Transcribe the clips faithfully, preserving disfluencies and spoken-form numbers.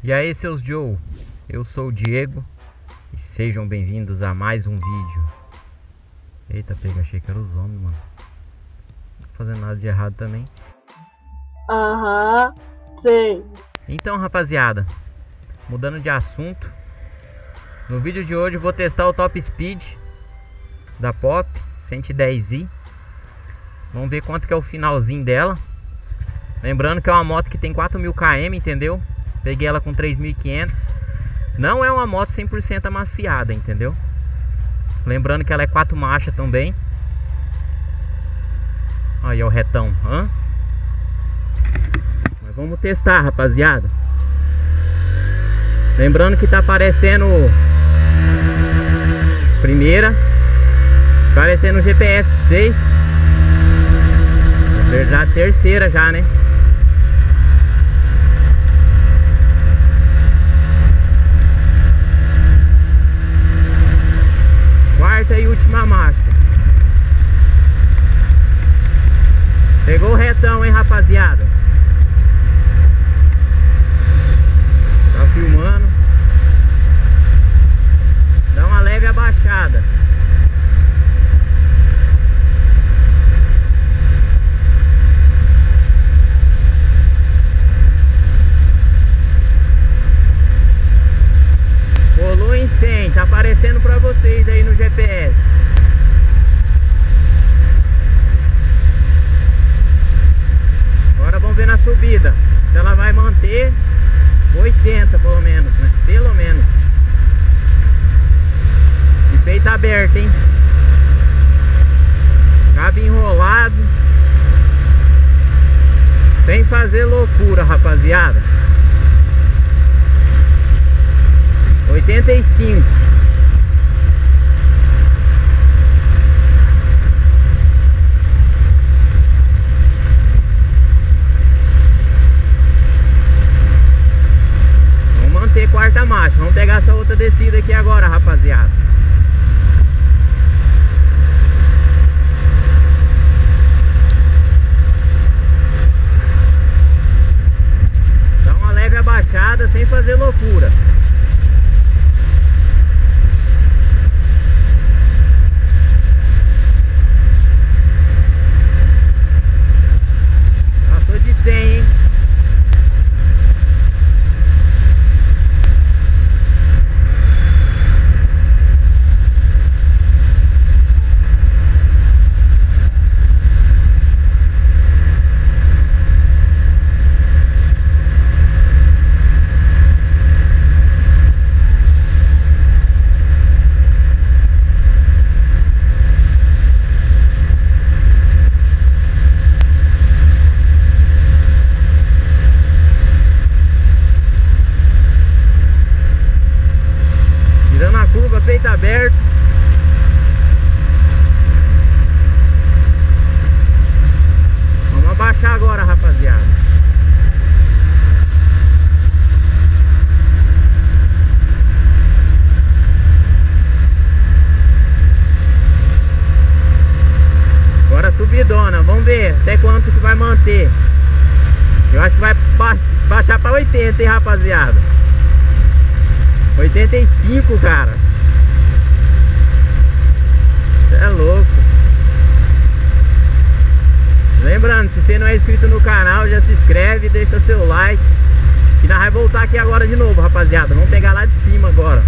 E aí, seus Joe, eu sou o Diego e sejam bem-vindos a mais um vídeo. Eita, pega, achei que era os homens, mano. Não tô fazendo nada de errado também. Aham, sei. Então, rapaziada, mudando de assunto, no vídeo de hoje eu vou testar o Top Speed da Pop cento e dez i. Vamos ver quanto que é o finalzinho dela. Lembrando que é uma moto que tem quatro mil quilômetros, entendeu? Peguei ela com três mil e quinhentos. Não é uma moto cem por cento amaciada, entendeu? Lembrando que ela é quatro marchas também. Aí, ó, o retão. Hã? Mas vamos testar, rapaziada. Lembrando que tá aparecendo primeira, aparecendo o G P S pra vocês. Na verdade, terceira já, né? Quarta e última marcha. Pegou o retão, hein, rapaziada? Tá filmando. Dá uma leve abaixada. Rolou em cem, tá aparecendo pra vocês aí no G P S. Agora vamos ver na subida se ela vai manter oitenta pelo menos, né? Pelo menos. De peito aberto, hein? Cabe enrolado. Sem fazer loucura, rapaziada. oitenta e cinco. Vamos manter quarta marcha. Vamos pegar essa outra descida aqui agora, rapaziada. Dá uma leve abaixada sem fazer loucura. cem, hein? Peito aberto. Vamos abaixar agora, rapaziada. Agora subidona. Vamos ver até quanto que vai manter. Eu acho que vai ba baixar para oitenta, hein, rapaziada. oitenta e cinco, cara. É louco. Lembrando, se você não é inscrito no canal, já se inscreve, deixa seu like. E nós vamos voltar aqui agora de novo, rapaziada. Vamos pegar lá de cima agora.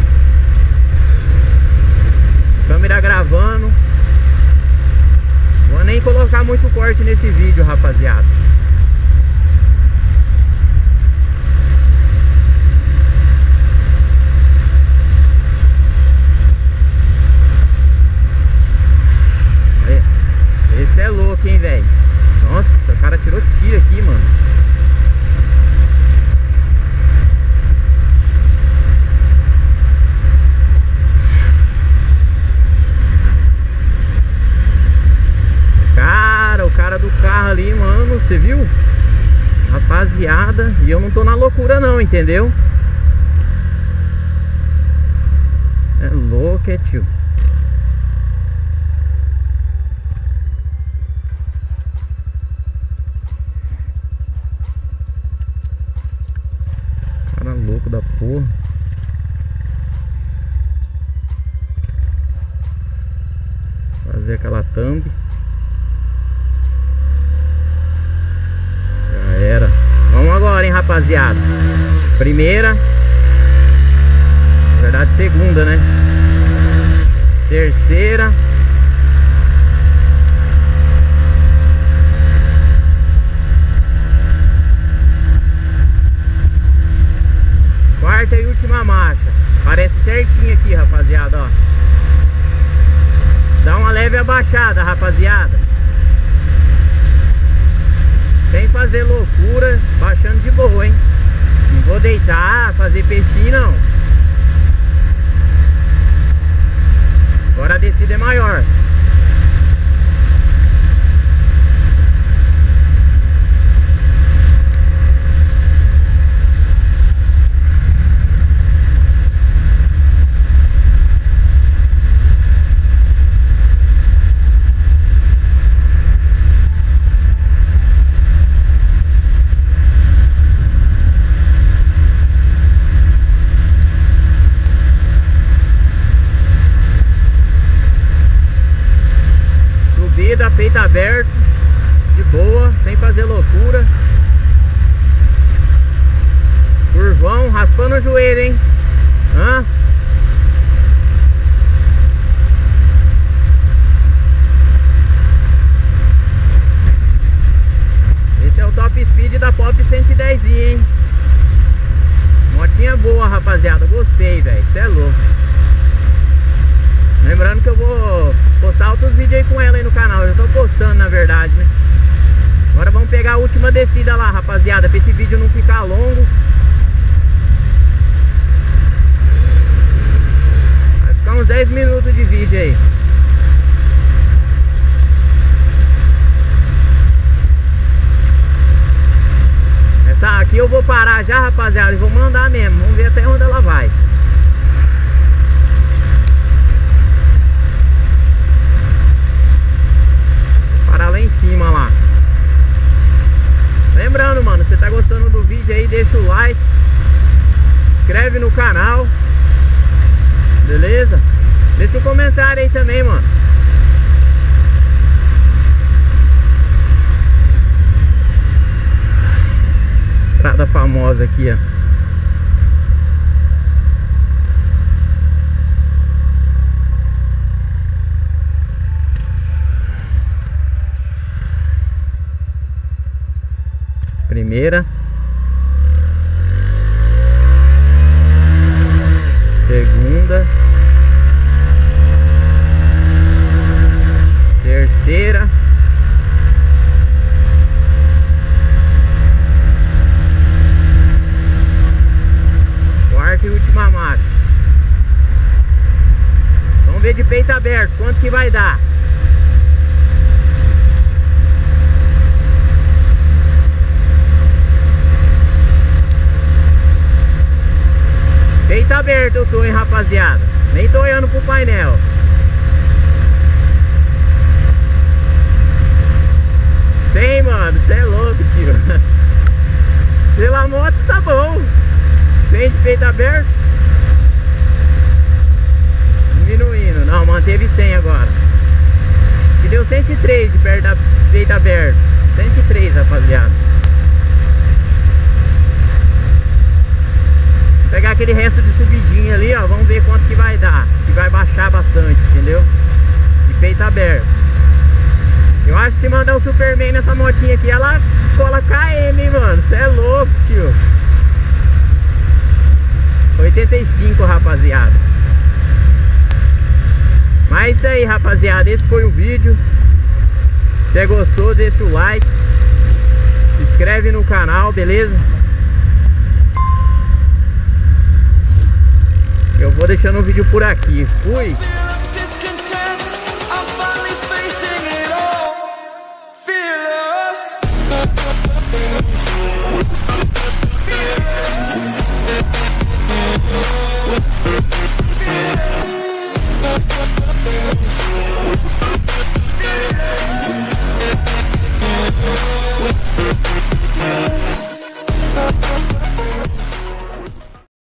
Câmera gravando. Vou nem colocar muito corte nesse vídeo, rapaziada. Esse é louco, hein, velho. Nossa, o cara tirou tiro aqui, mano. Cara, o cara do carro ali, mano, você viu? Rapaziada, e eu não tô na loucura não, entendeu? É louco, é, tio. trampo da porra. Fazer aquela thumb. Já era. Vamos agora, hein, rapaziada. Primeira. Na verdade, segunda, né? Terceira. Quarta e última marcha. Parece certinho aqui, rapaziada, ó. Dá uma leve abaixada, rapaziada. Sem fazer loucura, baixando de boa, hein? Não vou deitar, fazer peixinho, não. Agora a descida é maior. Peito aberto, de boa, sem fazer loucura. Curvão, raspando o joelho, hein? Hã? Esse é o top speed da Pop cento e dez i, hein? Motinha boa, rapaziada. Gostei, velho. Isso é louco. Lembrando que eu vou postar outros vídeos aí com ela aí no canal. Eu já tô postando, na verdade, né? Agora vamos pegar a última descida lá, rapaziada, pra esse vídeo não ficar longo. Vai ficar uns dez minutos de vídeo aí. Essa aqui eu vou parar já, rapaziada, e vou mandar mesmo. Vamos ver até onde ela vai. Lá em cima lá. Lembrando, mano, você tá gostando do vídeo aí, deixa o like, inscreve no canal, beleza? Deixa um comentário aí também, mano. Estrada famosa aqui, ó. Primeira, segunda, terceira, quarta e última marcha. Vamos ver de peito aberto quanto que vai dar. Peito aberto eu tô, hein, rapaziada. Nem tô olhando pro painel. Cem, mano, cê é louco, tio. Pela moto tá bom. Cem de peito aberto. Diminuindo. Não, manteve cem agora. Que deu cento e três de perto da peito aberto. cento e três, rapaziada. Pegar aquele resto de subidinha ali, ó. Vamos ver quanto que vai dar. Se vai baixar bastante, entendeu? De peito aberto. Eu acho que se mandar o Superman nessa motinha aqui, ela cola K M, hein, mano. Você é louco, tio. oitenta e cinco, rapaziada. Mas é isso aí, rapaziada. Esse foi o vídeo. Se você gostou, deixa o like. Se inscreve no canal, beleza? Eu vou deixando o vídeo por aqui. Fui! Fearless.